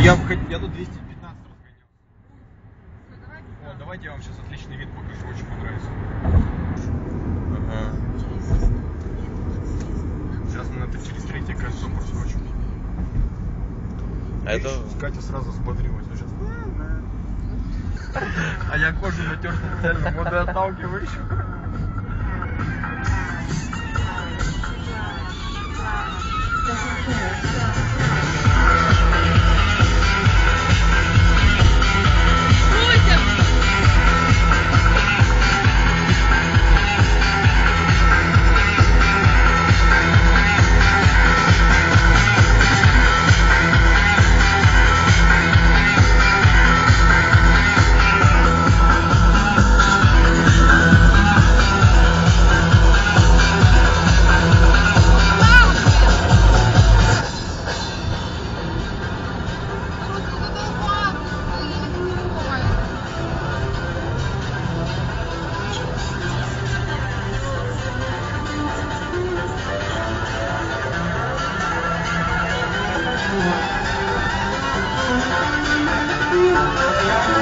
Я тут 215 разгонял. О, давайте я вам сейчас отличный вид покажу, очень понравится. Ага. Сейчас мы это через третье кольцо проскочим. А это... Катя сразу взбодрилась. Сейчас... А я кожу натер специально водоотталкивающую. Yeah.